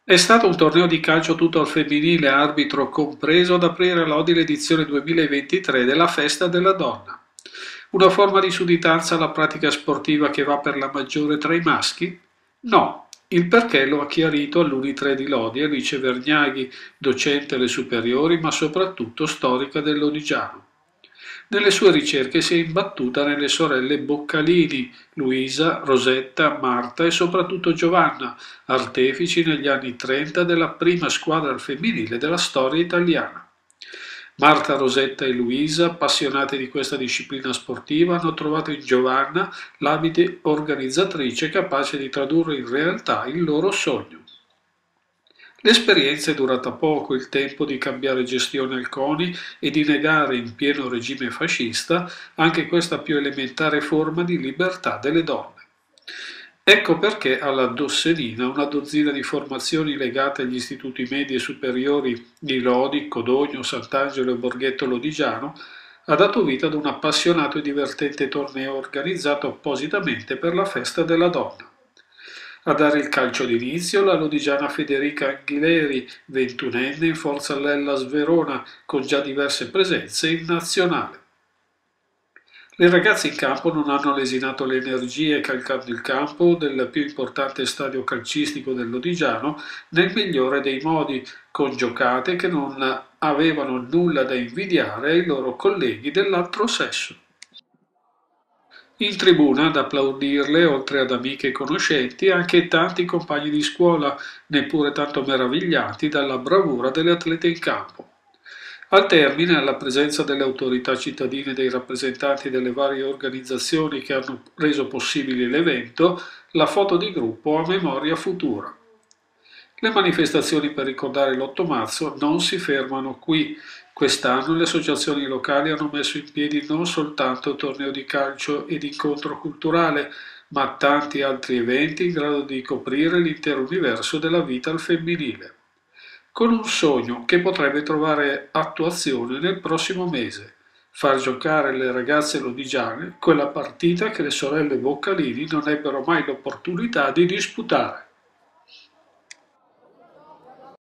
È stato un torneo di calcio tutto al femminile, arbitro compreso, ad aprire all'Odi l'edizione 2023 della Festa della Donna. Una forma di sudditanza alla pratica sportiva che va per la maggiore tra i maschi? No, il perché lo ha chiarito all'Uni3 di Lodi Alice Vergnaghi, docente alle superiori ma soprattutto storica dell'Odigiano. Nelle sue ricerche si è imbattuta nelle sorelle Boccalini, Luisa, Rosetta, Marta e soprattutto Giovanna, artefici negli anni 30 della prima squadra femminile della storia italiana. Marta, Rosetta e Luisa, appassionate di questa disciplina sportiva, hanno trovato in Giovanna l'abile organizzatrice capace di tradurre in realtà il loro sogno. L'esperienza è durata poco, il tempo di cambiare gestione al CONI e di negare in pieno regime fascista anche questa più elementare forma di libertà delle donne. Ecco perché alla Dossenina una dozzina di formazioni legate agli istituti medi e superiori di Lodi, Codogno, Sant'Angelo e Borghetto Lodigiano ha dato vita ad un appassionato e divertente torneo organizzato appositamente per la festa della donna. A dare il calcio d'inizio la lodigiana Federica Anghileri, ventunenne in forza all'Hellas Verona, con già diverse presenze in nazionale. Le ragazze in campo non hanno lesinato le energie calcando il campo del più importante stadio calcistico del Lodigiano nel migliore dei modi, con giocate che non avevano nulla da invidiare ai loro colleghi dell'altro sesso. In tribuna ad applaudirle, oltre ad amiche e conoscenti, anche tanti compagni di scuola, neppure tanto meravigliati dalla bravura delle atlete in campo. Al termine, alla presenza delle autorità cittadine e dei rappresentanti delle varie organizzazioni che hanno reso possibile l'evento, la foto di gruppo a memoria futura. Le manifestazioni per ricordare l'8 marzo non si fermano qui. Quest'anno le associazioni locali hanno messo in piedi non soltanto il torneo di calcio ed incontro culturale, ma tanti altri eventi in grado di coprire l'intero universo della vita al femminile, con un sogno che potrebbe trovare attuazione nel prossimo mese: far giocare le ragazze lodigiane quella partita che le sorelle Boccalini non ebbero mai l'opportunità di disputare.